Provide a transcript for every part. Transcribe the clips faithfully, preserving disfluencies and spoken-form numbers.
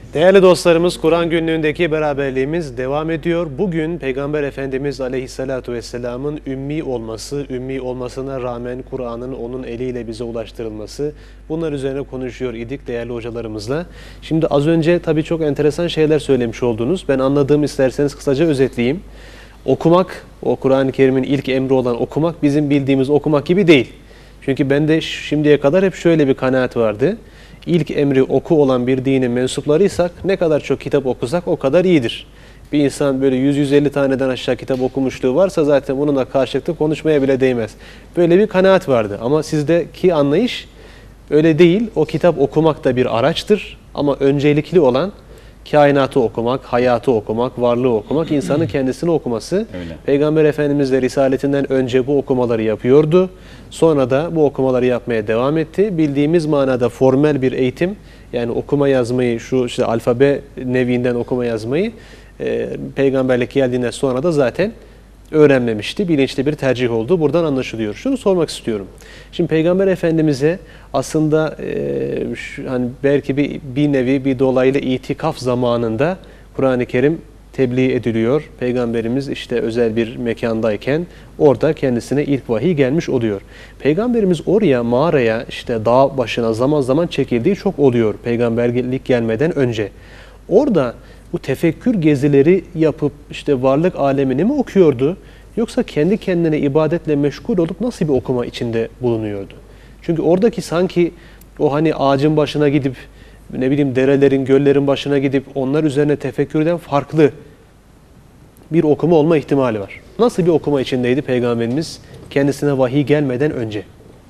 Değerli dostlarımız, Kur'an günlüğündeki beraberliğimiz devam ediyor. Bugün Peygamber Efendimiz Aleyhisselatü Vesselam'ın ümmi olması, ümmi olmasına rağmen Kur'an'ın onun eliyle bize ulaştırılması, bunlar üzerine konuşuyor idik değerli hocalarımızla. Şimdi az önce tabii çok enteresan şeyler söylemiş oldunuz. Ben anladığım, isterseniz kısaca özetleyeyim. Okumak, o Kur'an-ı Kerim'in ilk emri olan okumak bizim bildiğimiz okumak gibi değil. Çünkü bende şimdiye kadar hep şöyle bir kanaat vardı. İlk emri oku olan bir dinin mensuplarıysak ne kadar çok kitap okusak o kadar iyidir. Bir insan böyle yüz yüz elli taneden aşağı kitap okumuşluğu varsa zaten bununla karşılıklı konuşmaya bile değmez. Böyle bir kanaat vardı ama sizdeki anlayış öyle değil. O kitap okumak da bir araçtır ama öncelikli olan kainatı okumak, hayatı okumak, varlığı okumak, insanın kendisini okuması. Öyle. Peygamber Efendimiz de Risaletinden önce bu okumaları yapıyordu. Sonra da bu okumaları yapmaya devam etti. Bildiğimiz manada formel bir eğitim, yani okuma yazmayı, şu işte alfabe nevinden okuma yazmayı e, peygamberlik geldiğinden sonra da zaten öğrenmemişti. Bilinçli bir tercih oldu. Buradan anlaşılıyor. Şunu sormak istiyorum. Şimdi Peygamber Efendimiz'e aslında e, şu, hani belki bir, bir nevi bir dolaylı itikaf zamanında Kur'an-ı Kerim tebliğ ediliyor. Peygamberimiz işte özel bir mekandayken orada kendisine ilk vahiy gelmiş oluyor. Peygamberimiz oraya, mağaraya, işte dağ başına zaman zaman çekildiği çok oluyor peygamberlik gelmeden önce. Orada bu tefekkür gezileri yapıp işte varlık alemini mi okuyordu? Yoksa kendi kendine ibadetle meşgul olup nasıl bir okuma içinde bulunuyordu? Çünkü oradaki sanki o hani ağacın başına gidip, ne bileyim derelerin, göllerin başına gidip onlar üzerine tefekkürden farklı bir okuma olma ihtimali var. Nasıl bir okuma içindeydi Peygamberimiz kendisine vahiy gelmeden önce?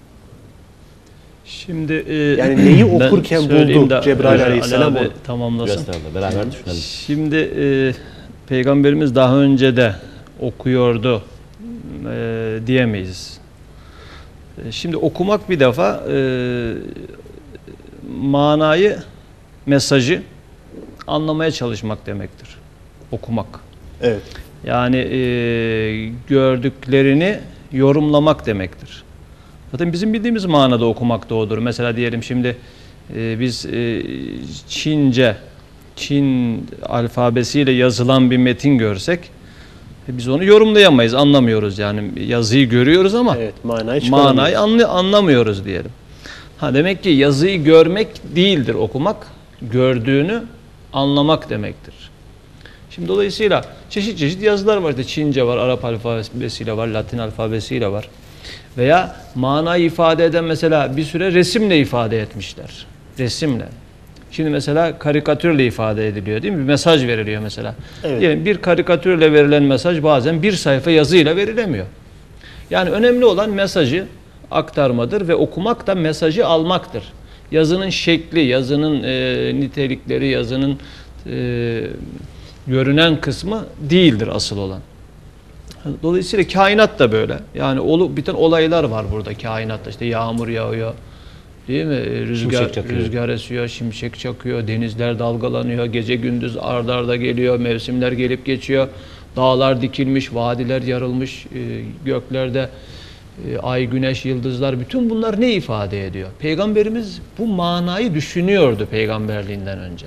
Şimdi e, yani neyi okurken buldu de, Cebrail e, Aleyhisselam Ali onu? Tamamlasın. Beraber düşünelim. Şimdi e, Peygamberimiz daha önce de okuyordu e, diyemeyiz. E, şimdi okumak bir defa e, manayı, mesajı anlamaya çalışmak demektir. Okumak. Evet. Yani e, gördüklerini yorumlamak demektir. Zaten bizim bildiğimiz manada okumak da odur. Mesela diyelim şimdi e, biz e, Çince, Çin alfabesiyle yazılan bir metin görsek e, biz onu yorumlayamayız, anlamıyoruz. Yani yazıyı görüyoruz ama evet, manayı, manayı anlı, anlamıyoruz diyelim. Ha, demek ki yazıyı görmek değildir okumak, gördüğünü anlamak demektir. Şimdi dolayısıyla çeşit çeşit yazılar var. İşte Çince var, Arap alfabesiyle var, Latin alfabesiyle var. Veya manayı ifade eden mesela bir süre resimle ifade etmişler. Resimle. Şimdi mesela karikatürle ifade ediliyor değil mi? Bir mesaj veriliyor mesela. Evet. Diyelim bir karikatürle verilen mesaj bazen bir sayfa yazıyla verilemiyor. Yani önemli olan mesajı aktarmadır ve okumak da mesajı almaktır. Yazının şekli, yazının e, nitelikleri, yazının e, görünen kısmı değildir asıl olan. Dolayısıyla kainat da böyle. Yani olup biten olaylar var burada kainatta. İşte yağmur yağıyor, değil mi? Rüzgar, rüzgar esiyor, şimşek çakıyor, denizler dalgalanıyor, gece gündüz arda arda geliyor, mevsimler gelip geçiyor. Dağlar dikilmiş, vadiler yarılmış, göklerde ay, güneş, yıldızlar, bütün bunlar ne ifade ediyor? Peygamberimiz bu manayı düşünüyordu peygamberliğinden önce.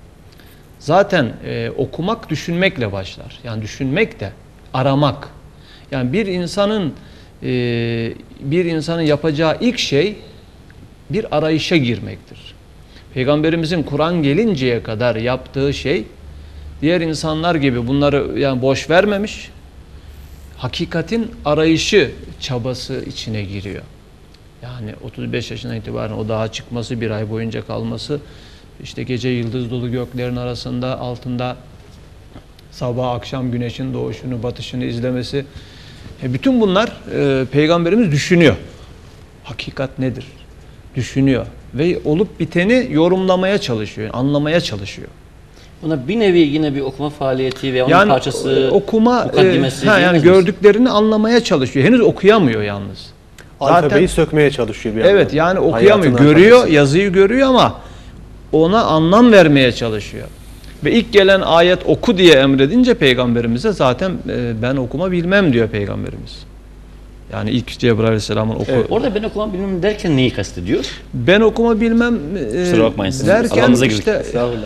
Zaten e, okumak düşünmekle başlar. Yani düşünmek de aramak. Yani bir insanın e, bir insanın yapacağı ilk şey bir arayışa girmektir. Peygamberimizin Kur'an gelinceye kadar yaptığı şey diğer insanlar gibi bunları yani boş vermemiş. Hakikatin arayışı çabası içine giriyor. Yani otuz beş yaşından itibaren o dağa çıkması, bir ay boyunca kalması, işte gece yıldız dolu göklerin arasında altında sabah akşam güneşin doğuşunu, batışını izlemesi. E bütün bunlar e, Peygamberimiz düşünüyor. Hakikat nedir? Düşünüyor. Ve olup biteni yorumlamaya çalışıyor, anlamaya çalışıyor. Buna bir nevi yine bir okuma faaliyeti ve onun yani, parçası, okuma, mukaddimesi. E, ha, yani gördüklerini anlamaya çalışıyor. Henüz okuyamıyor yalnız. Alfabeyi sökmeye çalışıyor bir yandan. Evet, yani okuyamıyor. Görüyor, alfabesi. Yazıyı görüyor ama ona anlam vermeye çalışıyor. Ve ilk gelen ayet oku diye emredince peygamberimize zaten e, ben okuma bilmem diyor peygamberimiz. Yani ilk Cebrail Aleyhisselam'ın oku. Evet. Orada ben okuma bilmem derken neyi kastediyor? Ben okuma bilmem e, derken işte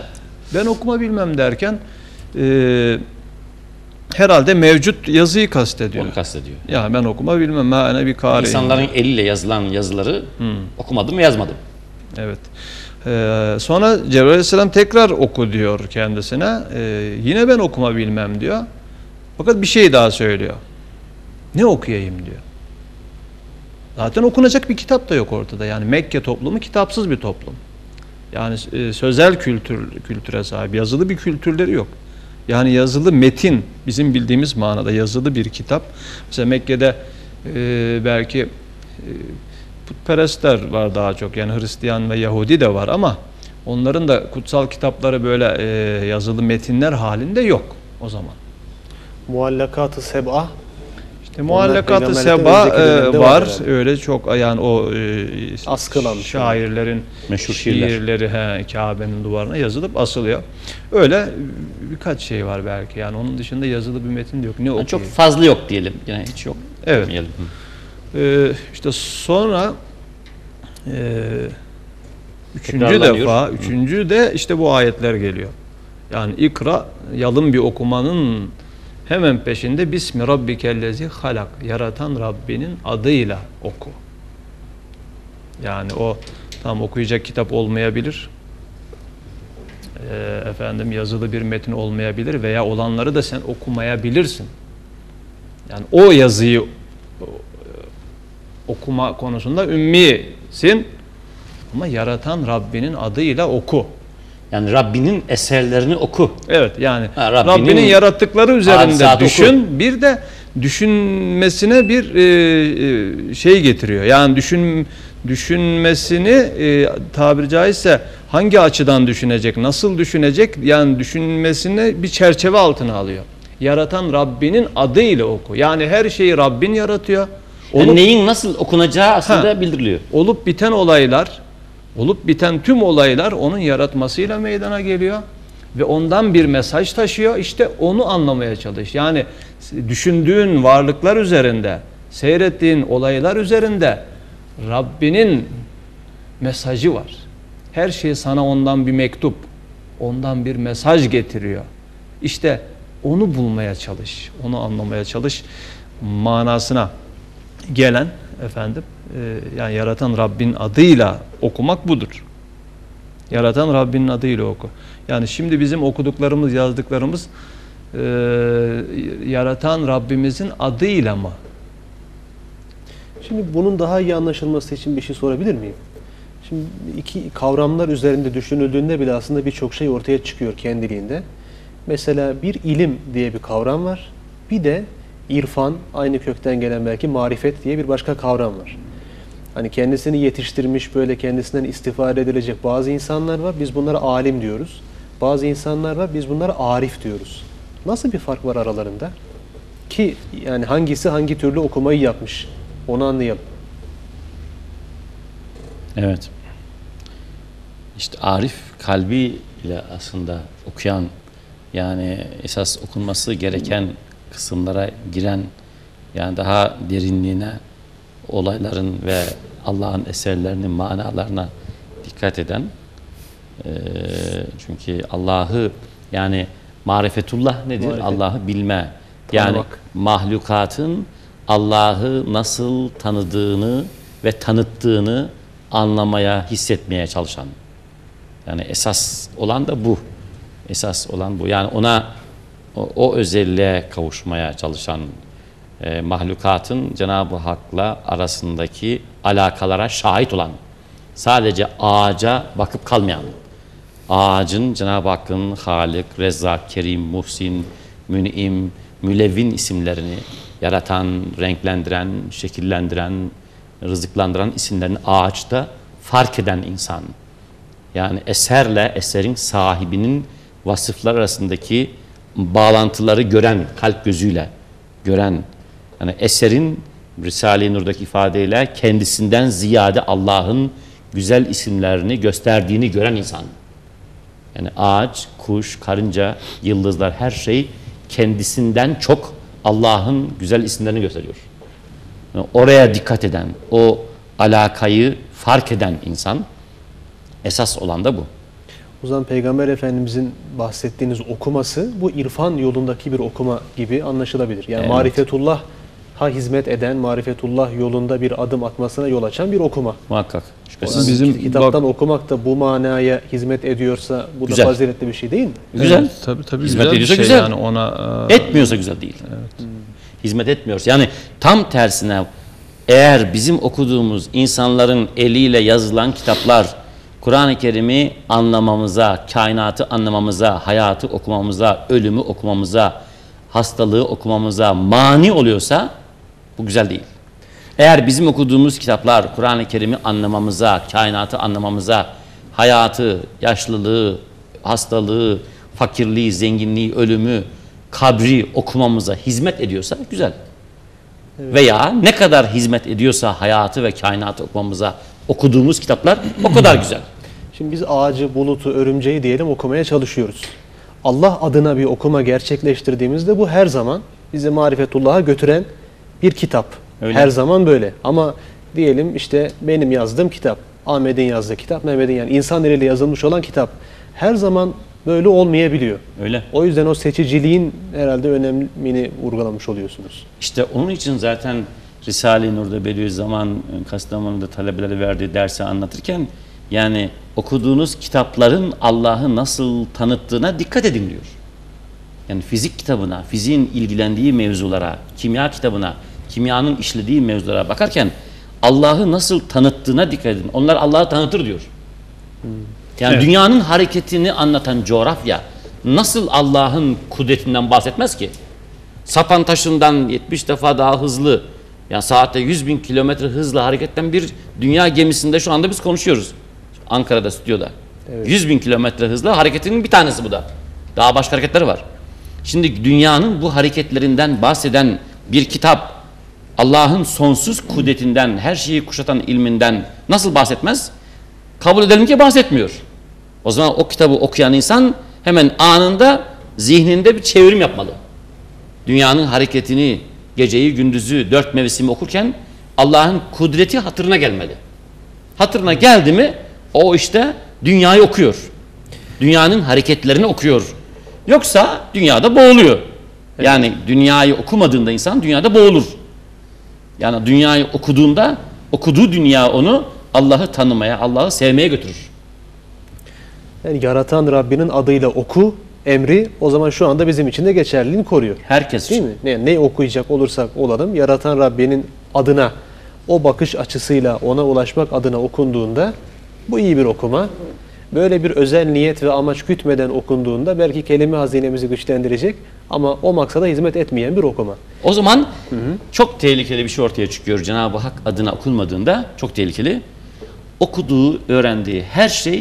Ben okuma bilmem derken e, herhalde mevcut yazıyı kastediyor. Onu kastediyor. Ya ben okuma bilmem. Ben bir kari. İnsanların eliyle yazılan yazıları hmm. okumadım ve yazmadım. Evet. Ee, sonra Cebrail Aleyhisselam tekrar oku diyor kendisine. Ee, yine ben okuma bilmem diyor. Fakat bir şey daha söylüyor. Ne okuyayım diyor. Zaten okunacak bir kitap da yok ortada. Yani Mekke toplumu kitapsız bir toplum. Yani e, sözel kültür kültüre sahip, yazılı bir kültürleri yok. Yani yazılı metin, bizim bildiğimiz manada yazılı bir kitap. Mesela Mekke'de e, belki e, putperestler var daha çok. Yani Hristiyan ve Yahudi de var ama onların da kutsal kitapları böyle e, yazılı metinler halinde yok o zaman. Muallakat-ı Seb'a. İşte Muallakat-ı Seb'a e, var. Yani. Öyle çok yani o e, askılan şairlerin meşhur şiirleri he, Kabe'nin duvarına yazılıp asılıyor. Öyle birkaç şey var belki. Yani onun dışında yazılı bir metin de yok. Ne yani çok fazla yok diyelim. Yani hiç yok. Evet. Ee, işte sonra e, üçüncü defa, üçüncü de işte bu ayetler geliyor. Yani ikra, yalın bir okumanın hemen peşinde Bismi Rabbikellezi halak, yaratan Rabbinin adıyla oku. Yani o tam okuyacak kitap olmayabilir. E, efendim yazılı bir metin olmayabilir veya olanları da sen okumayabilirsin. Yani o yazıyı okuma konusunda ümmisin ama yaratan Rabbinin adıyla oku. Yani Rabbinin eserlerini oku. Evet yani ha, Rabbinin, Rabbinin yarattıkları üzerinde düşün. Oku. Bir de düşünmesine bir e, şey getiriyor. Yani düşün düşünmesini e, tabiri caizse hangi açıdan düşünecek, nasıl düşünecek? Yani düşünmesini bir çerçeve altına alıyor. Yaratan Rabbinin adıyla oku. Yani her şeyi Rabbin yaratıyor. Olup, yani neyin nasıl okunacağı aslında ha, bildiriliyor. Olup biten olaylar, olup biten tüm olaylar onun yaratmasıyla meydana geliyor ve ondan bir mesaj taşıyor. İşte onu anlamaya çalış. Yani düşündüğün varlıklar üzerinde, seyrettiğin olaylar üzerinde Rabbinin mesajı var. Her şey sana ondan bir mektup, ondan bir mesaj getiriyor. İşte onu bulmaya çalış, onu anlamaya çalış manasına gelen efendim e, yani yaratan Rabbin adıyla okumak budur. Yaratan Rabbinin adıyla oku. Yani şimdi bizim okuduklarımız, yazdıklarımız e, yaratan Rabbimizin adıyla mı? Şimdi bunun daha iyi anlaşılması için bir şey sorabilir miyim? Şimdi iki kavramlar üzerinde düşünüldüğünde bile aslında birçok şey ortaya çıkıyor kendiliğinde. Mesela bir ilim diye bir kavram var. Bir de İrfan, aynı kökten gelen belki marifet diye bir başka kavram var. Hani kendisini yetiştirmiş, böyle kendisinden istifade edilecek bazı insanlar var. Biz bunlara alim diyoruz. Bazı insanlar var. Biz bunlara arif diyoruz. Nasıl bir fark var aralarında? Ki yani hangisi hangi türlü okumayı yapmış? Onu anlayalım. Evet. İşte arif kalbi ile aslında okuyan, yani esas okunması gereken kısımlara giren, yani daha derinliğine, olayların ve Allah'ın eserlerinin manalarına dikkat eden, e, çünkü Allah'ı, yani marifetullah nedir? Marifet. Allah'ı bilme. Yani Tanımak. Mahlukatın Allah'ı nasıl tanıdığını ve tanıttığını anlamaya, hissetmeye çalışan. Yani esas olan da bu. Esas olan bu. Yani ona o, o özelliğe kavuşmaya çalışan e, mahlukatın Cenab-ı Hak'la arasındaki alakalara şahit olan, sadece ağaca bakıp kalmayan, ağacın Cenab-ı Hakk'ın Halik, Rezzak, Kerim, Muhsin, Mün'im, Mülevvin isimlerini yaratan, renklendiren, şekillendiren, rızıklandıran isimlerini ağaçta fark eden insan. Yani eserle eserin sahibinin vasıflar arasındaki bağlantıları gören, kalp gözüyle gören, yani eserin Risale-i Nur'daki ifadeyle kendisinden ziyade Allah'ın güzel isimlerini gösterdiğini gören insan. Yani ağaç, kuş, karınca, yıldızlar, her şey kendisinden çok Allah'ın güzel isimlerini gösteriyor. Yani oraya dikkat eden, o alakayı fark eden insan, esas olan da bu. O zaman Peygamber Efendimizin bahsettiğiniz okuması bu irfan yolundaki bir okuma gibi anlaşılabilir. Yani Evet. marifetullah ha hizmet eden, marifetullah yolunda bir adım atmasına yol açan bir okuma. Muhakkak. Şüphesiz. Yani Bizim kitaptan bak- okumak da bu manaya hizmet ediyorsa bu Güzel. da faziletli bir şey değil mi? Güzel. Evet, tabii tabii Hizmet güzel bir ediyorsa şey güzel. yani ona e, Etmiyorsa güzel değil. Hizmet etmiyorsa. Yani tam tersine eğer bizim okuduğumuz insanların eliyle yazılan kitaplar Kur'an-ı Kerim'i anlamamıza, kainatı anlamamıza, hayatı okumamıza, ölümü okumamıza, hastalığı okumamıza mani oluyorsa bu güzel değil. Eğer bizim okuduğumuz kitaplar Kur'an-ı Kerim'i anlamamıza, kainatı anlamamıza, hayatı, yaşlılığı, hastalığı, fakirliği, zenginliği, ölümü, kabri okumamıza hizmet ediyorsa güzel. Veya ne kadar hizmet ediyorsa hayatı ve kainatı okumamıza okuduğumuz kitaplar o kadar güzel. Şimdi biz ağacı, bulutu, örümceği diyelim okumaya çalışıyoruz. Allah adına bir okuma gerçekleştirdiğimizde bu her zaman bizi marifetullah'a götüren bir kitap. Öyle. Her zaman böyle. Ama diyelim işte benim yazdığım kitap, Ahmet'in yazdığı kitap, Mehmet'in yani insan eliyle yazılmış olan kitap her zaman böyle olmayabiliyor. Öyle. O yüzden o seçiciliğin herhalde önemini vurgulamış oluyorsunuz. İşte onun için zaten Risale-i Nur'da Bediüzzaman Kastamonu'da talebelere verdiği dersi anlatırken yani okuduğunuz kitapların Allah'ı nasıl tanıttığına dikkat edin diyor. Yani fizik kitabına, fiziğin ilgilendiği mevzulara, kimya kitabına, kimyanın işlediği mevzulara bakarken Allah'ı nasıl tanıttığına dikkat edin. Onlar Allah'ı tanıtır diyor. Yani Evet. dünyanın hareketini anlatan coğrafya nasıl Allah'ın kudretinden bahsetmez ki? Sapan taşından yetmiş defa daha hızlı, yani saatte yüz bin kilometre hızla hareketten bir dünya gemisinde şu anda biz konuşuyoruz. Ankara'da, stüdyoda. Evet. yüz bin kilometre hızla hareketinin bir tanesi bu da. Daha başka hareketleri var. Şimdi dünyanın bu hareketlerinden bahseden bir kitap Allah'ın sonsuz kudretinden, her şeyi kuşatan ilminden nasıl bahsetmez? Kabul edelim ki bahsetmiyor. O zaman o kitabı okuyan insan hemen anında zihninde bir çevrim yapmalı. Dünyanın hareketini, geceyi, gündüzü, dört mevsimi okurken Allah'ın kudreti hatırına gelmeli. Hatırına geldi mi o işte dünyayı okuyor. Dünyanın hareketlerini okuyor. Yoksa dünyada boğuluyor. Yani dünyayı okumadığında insan dünyada boğulur. Yani dünyayı okuduğunda okuduğu dünya onu Allah'ı tanımaya, Allah'ı sevmeye götürür. Yani yaratan Rabbinin adıyla oku emri o zaman şu anda bizim için de geçerliliğini koruyor. Herkes Değil için. mi? Ne, ne okuyacak olursak olalım yaratan Rabbinin adına o bakış açısıyla ona ulaşmak adına okunduğunda bu iyi bir okuma. Böyle bir özel niyet ve amaç gütmeden okunduğunda belki kelime hazinemizi güçlendirecek ama o maksada hizmet etmeyen bir okuma. O zaman çok tehlikeli bir şey ortaya çıkıyor. Cenab-ı Hak adına okunmadığında çok tehlikeli. Okuduğu, öğrendiği her şey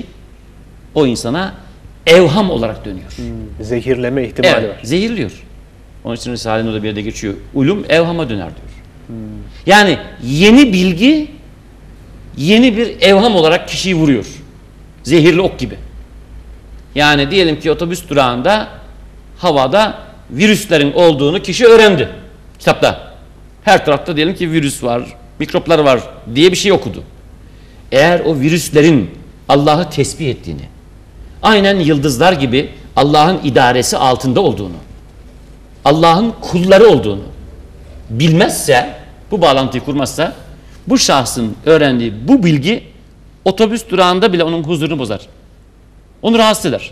o insana evham olarak dönüyor. Zehirleme ihtimali Evet, var. zehirliyor. Onun için Risale-i Nur'da bir yerde geçiyor. Ulum evhama döner diyor. Yani yeni bilgi yeni bir evham olarak kişiyi vuruyor. Zehirli ok gibi. Yani diyelim ki otobüs durağında havada virüslerin olduğunu kişi öğrendi. Kitapta. Her tarafta diyelim ki virüs var, mikroplar var diye bir şey okudu. Eğer o virüslerin Allah'ı tesbih ettiğini, aynen yıldızlar gibi Allah'ın idaresi altında olduğunu, Allah'ın kulları olduğunu bilmezse, bu bağlantıyı kurmazsa, bu şahsın öğrendiği bu bilgi otobüs durağında bile onun huzurunu bozar. Onu rahatsız eder.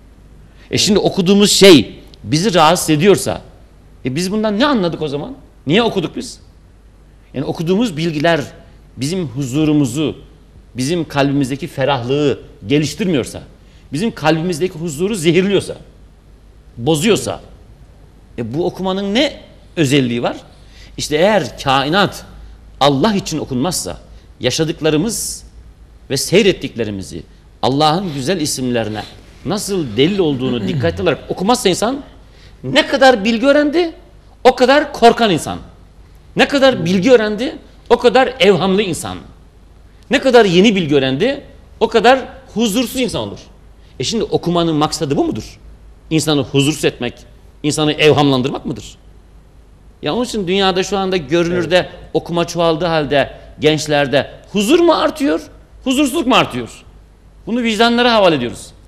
E şimdi okuduğumuz şey bizi rahatsız ediyorsa, e biz bundan ne anladık o zaman? Niye okuduk biz? Yani okuduğumuz bilgiler bizim huzurumuzu, bizim kalbimizdeki ferahlığı geliştirmiyorsa, bizim kalbimizdeki huzuru zehirliyorsa, bozuyorsa, e bu okumanın ne özelliği var? İşte eğer kainat Allah için okunmazsa, yaşadıklarımız ve seyrettiklerimizi Allah'ın güzel isimlerine nasıl delil olduğunu dikkatli olarak okumazsa insan, ne kadar bilgi öğrendi, o kadar korkan insan. Ne kadar bilgi öğrendi, o kadar evhamlı insan. Ne kadar yeni bilgi öğrendi, o kadar huzursuz insan olur. E şimdi okumanın maksadı bu mudur? İnsanı huzursuz etmek, insanı evhamlandırmak mıdır? Ya onun için dünyada şu anda görünürde evet. okuma çoğaldığı halde gençlerde huzur mu artıyor, huzursuzluk mu artıyor? Bunu vicdanlara havale ediyoruz.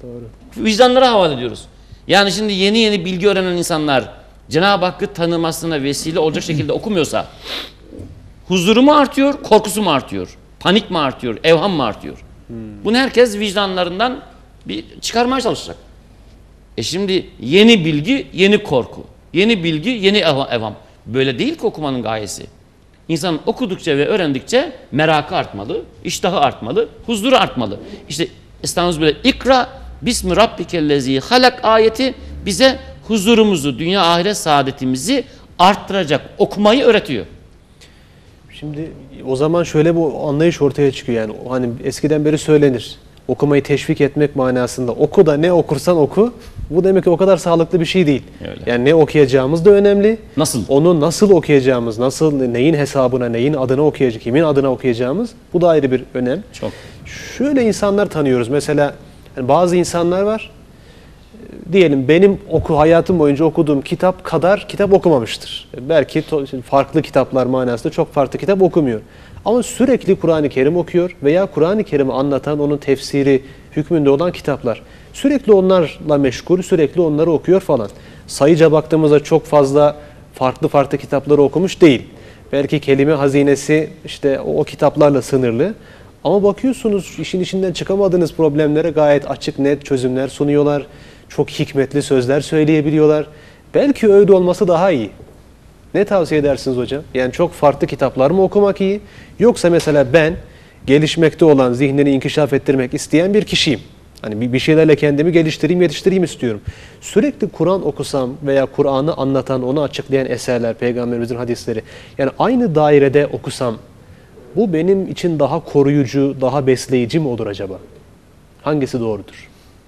Doğru. Vicdanlara havale ediyoruz. Yani şimdi yeni yeni bilgi öğrenen insanlar Cenab-ı Hakk'ı tanımasına vesile olacak şekilde okumuyorsa huzuru mu artıyor, korkusu mu artıyor? Panik mi artıyor, evham mı artıyor? Hmm. Bunu herkes vicdanlarından bir çıkarmaya çalışacak. E şimdi yeni bilgi, yeni korku. Yeni bilgi, yeni evham. Böyle değil ki okumanın gayesi. İnsan okudukça ve öğrendikçe merakı artmalı, iştahı artmalı, huzuru artmalı. İşte İslam'ımız böyle ikra bismi rabbikellezi halak ayeti bize huzurumuzu, dünya ahiret saadetimizi arttıracak okumayı öğretiyor. Şimdi o zaman şöyle bu anlayış ortaya çıkıyor yani hani eskiden beri söylenir. Okumayı teşvik etmek manasında. Oku da ne okursan oku. Bu demek ki o kadar sağlıklı bir şey değil. Öyle. Yani ne okuyacağımız da önemli. Nasıl? Onu nasıl okuyacağımız, nasıl neyin hesabına, neyin adına okuyacağız, kimin adına okuyacağımız bu da ayrı bir önem. Çok. Şöyle insanlar tanıyoruz. Mesela yani bazı insanlar var. Diyelim benim oku hayatım boyunca okuduğum kitap kadar kitap okumamıştır. Belki farklı kitaplar manasında çok farklı kitap okumuyor. Ama sürekli Kur'an-ı Kerim okuyor veya Kur'an-ı Kerim'i anlatan onun tefsiri hükmünde olan kitaplar. Sürekli onlarla meşgul, sürekli onları okuyor falan. Sayıca baktığımızda çok fazla farklı farklı kitapları okumuş değil. Belki kelime hazinesi işte o, o kitaplarla sınırlı. Ama bakıyorsunuz işin içinden çıkamadığınız problemlere gayet açık net çözümler sunuyorlar. Çok hikmetli sözler söyleyebiliyorlar. Belki öyle olması daha iyi. Ne tavsiye edersiniz hocam? Yani çok farklı kitaplar mı okumak iyi? Yoksa mesela ben gelişmekte olan, zihnini inkişaf ettirmek isteyen bir kişiyim. Hani bir şeylerle kendimi geliştireyim, yetiştireyim istiyorum. Sürekli Kur'an okusam veya Kur'an'ı anlatan, onu açıklayan eserler, Peygamberimizin hadisleri. Yani aynı dairede okusam bu benim için daha koruyucu, daha besleyici mi olur acaba? Hangisi doğrudur?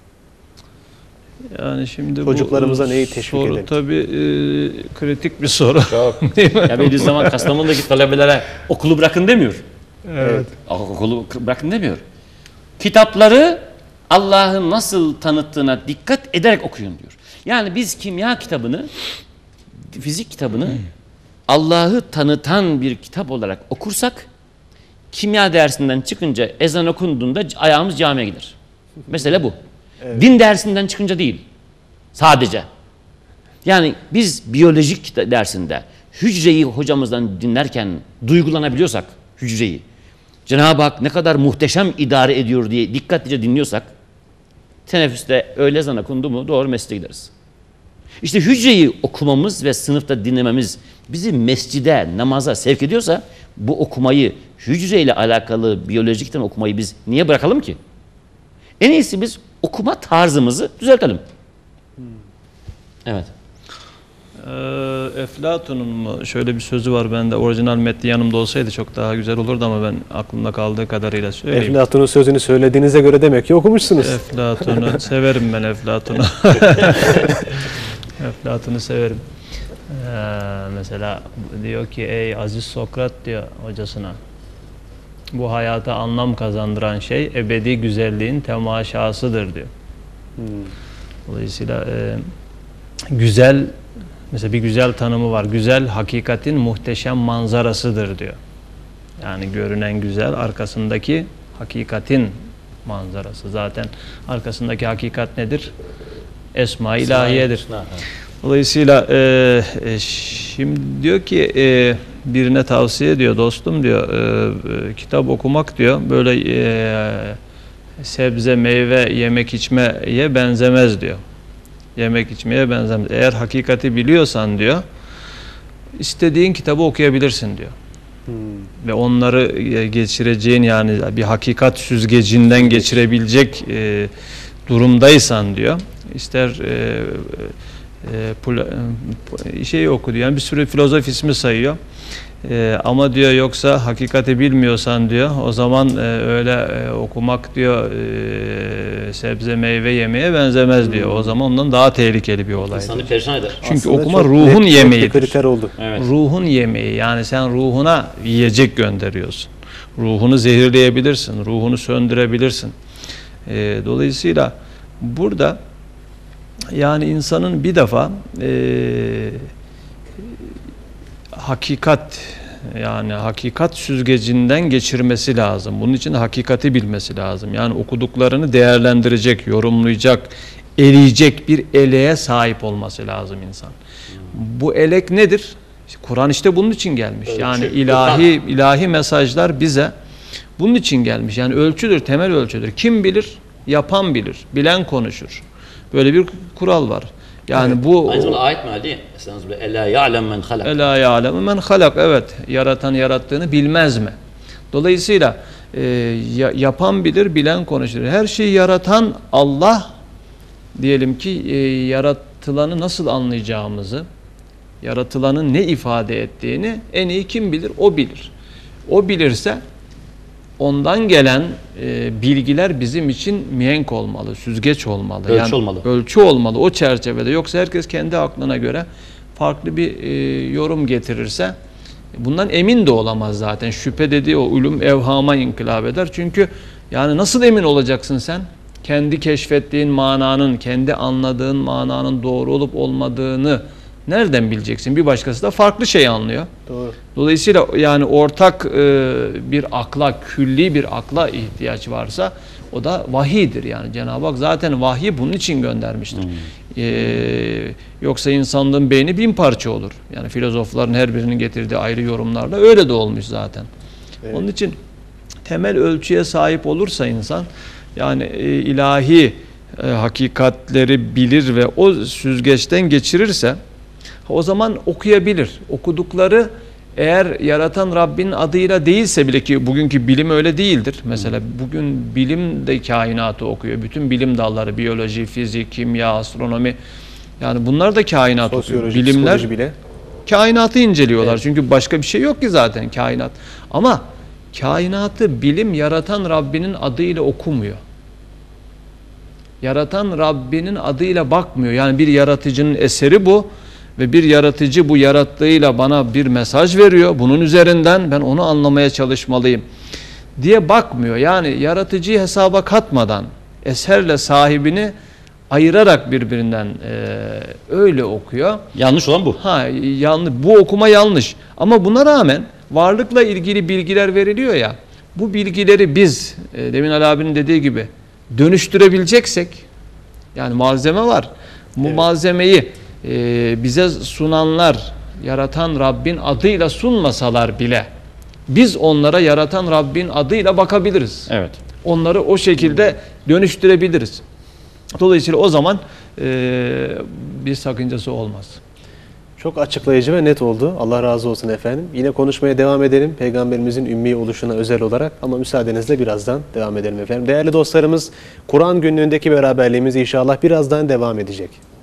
Yani şimdi çocuklarımıza bu neyi teşvik soru edelim? tabii e, kritik bir soru. Çok. Ya Bediüzzaman Kastamonu'daki talebelere okulu bırakın demiyor. Evet. Okulu bırakın demiyor. Kitapları Allah'ın nasıl tanıttığına dikkat ederek okuyun diyor. Yani biz kimya kitabını, fizik kitabını Allah'ı tanıtan bir kitap olarak okursak kimya dersinden çıkınca ezan okunduğunda ayağımız camiye gider. Mesele bu. Evet. Din dersinden çıkınca değil. Sadece. Yani biz biyolojik dersinde hücreyi hocamızdan dinlerken duygulanabiliyorsak hücreyi, Cenab-ı Hak ne kadar muhteşem idare ediyor diye dikkatlice dinliyorsak, teneffüste öğle ezanı okundu mu doğru mescide gideriz. İşte hücreyi okumamız ve sınıfta dinlememiz bizi mescide, namaza sevk ediyorsa bu okumayı, hücreyle alakalı biyolojikten okumayı biz niye bırakalım ki? En iyisi biz okuma tarzımızı düzeltelim. Hmm. Evet. Ee, Eflatun'un mu? Şöyle bir sözü var bende. Orijinal metni yanımda olsaydı çok daha güzel olurdu ama ben aklımda kaldığı kadarıyla söyleyeyim. Eflatun'un sözünü söylediğinize göre demek ki okumuşsunuz. Eflatun'u severim ben Eflatun'u. Eflatun'u severim. Ee, mesela diyor ki ey aziz Sokrat diyor hocasına. Bu hayata anlam kazandıran şey ebedi güzelliğin temaşasıdır diyor. Hmm. Dolayısıyla e, güzel, mesela bir güzel tanımı var. Güzel hakikatin muhteşem manzarasıdır diyor. Yani görünen güzel, arkasındaki hakikatin manzarası. Zaten arkasındaki hakikat nedir? Esma-i ilahiyedir. Dolayısıyla e, e, şimdi diyor ki e, birine tavsiye ediyor dostum diyor e, e, kitap okumak diyor böyle e, sebze meyve yemek içmeye benzemez diyor. Yemek içmeye benzemez. Eğer hakikati biliyorsan diyor istediğin kitabı okuyabilirsin diyor. Hmm. Ve onları geçireceğin yani bir hakikat süzgecinden geçirebilecek e, durumdaysan diyor. İster e, e, şey oku diyor. Yani bir sürü filozof ismi sayıyor. Ee, ama diyor yoksa hakikati bilmiyorsan diyor o zaman e, öyle e, okumak diyor e, sebze meyve yemeye benzemez diyor. O zaman ondan daha tehlikeli bir olay. İnsanı perişan eder. Çünkü aslında okuma ruhun yemeğidir. Kriter oldu. Evet. Ruhun yemeği yani sen ruhuna yiyecek gönderiyorsun. Ruhunu zehirleyebilirsin, ruhunu söndürebilirsin. E, dolayısıyla burada yani insanın bir defa e, hakikat yani hakikat süzgecinden geçirmesi lazım. Bunun için de hakikati bilmesi lazım. Yani okuduklarını değerlendirecek, yorumlayacak, eleyecek bir eleğe sahip olması lazım insan. Bu elek nedir? İşte Kur'an işte bunun için gelmiş. Ölçü, Yani ilahi ilahi mesajlar bize bunun için gelmiş. Yani ölçüdür, temel ölçüdür. Kim bilir? Yapan bilir. Bilen konuşur. Böyle bir kural var. Yani bu Aynı zamanda ayet meali değil mi? Mesela Ela ya'lem men halak. Ela ya'lemu men halak. Evet. Yaratan yarattığını bilmez mi? Dolayısıyla e, ya, yapan bilir, bilen konuşur. Her şeyi yaratan Allah, diyelim ki e, yaratılanı nasıl anlayacağımızı, yaratılanın ne ifade ettiğini en iyi kim bilir? O bilir. O bilirse ondan gelen e, bilgiler bizim için mihenk olmalı, süzgeç olmalı. Ölçü yani, olmalı. Ölçü olmalı o çerçevede. Yoksa herkes kendi aklına göre farklı bir e, yorum getirirse bundan emin de olamaz zaten. Şüphe dediği o ulum evhama inkılap eder. Çünkü yani nasıl emin olacaksın sen? Kendi keşfettiğin mananın, kendi anladığın mananın doğru olup olmadığını nereden bileceksin? Bir başkası da farklı şey anlıyor. Doğru. Dolayısıyla yani ortak e, bir akla, külli bir akla ihtiyaç varsa o da vahiydir. Yani Cenab-ı Hak zaten vahyi bunun için göndermiştir. Hmm. E, yoksa insanlığın beyni bin parça olur. Yani filozofların her birinin getirdiği ayrı yorumlarla öyle de olmuş zaten. Evet. Onun için temel ölçüye sahip olursa insan yani e, ilahi e, hakikatleri bilir ve o süzgeçten geçirirse o zaman okuyabilir. Okudukları eğer yaratan Rabbinin adıyla değilse bile, ki bugünkü bilim öyle değildir. Mesela bugün bilim de kainatı okuyor. Bütün bilim dalları, biyoloji, fizik, kimya, astronomi, yani bunlar da kainat okuyor. Bilimler bile kainatı inceliyorlar. Evet. Çünkü başka bir şey yok ki zaten kainat. Ama kainatı bilim yaratan Rabbinin adıyla okumuyor. Yaratan Rabbinin adıyla bakmıyor. Yani bir yaratıcının eseri bu. Ve bir yaratıcı bu yarattığıyla bana bir mesaj veriyor. Bunun üzerinden ben onu anlamaya çalışmalıyım diye bakmıyor. Yani yaratıcıyı hesaba katmadan eserle sahibini ayırarak birbirinden e, öyle okuyor. Yanlış olan bu. Ha, yanlış. Bu okuma yanlış. Ama buna rağmen varlıkla ilgili bilgiler veriliyor ya. Bu bilgileri biz e, demin Ali abinin dediği gibi dönüştürebileceksek, yani malzeme var. Bu evet. malzemeyi Ee, bize sunanlar yaratan Rabbin adıyla sunmasalar bile biz onlara yaratan Rabbin adıyla bakabiliriz. Evet. Onları o şekilde dönüştürebiliriz. Dolayısıyla o zaman e, bir sakıncası olmaz. Çok açıklayıcı ve net oldu. Allah razı olsun efendim. Yine konuşmaya devam edelim. Peygamberimizin ümmi oluşuna özel olarak, ama müsaadenizle birazdan devam edelim efendim. Değerli dostlarımız, Kur'an günlüğündeki beraberliğimiz inşallah birazdan devam edecek.